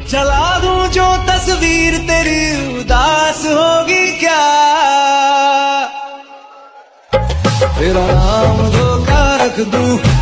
जला दूं जो तस्वीर तेरी उदास होगी क्या, तेरा नाम धोखा रख दूं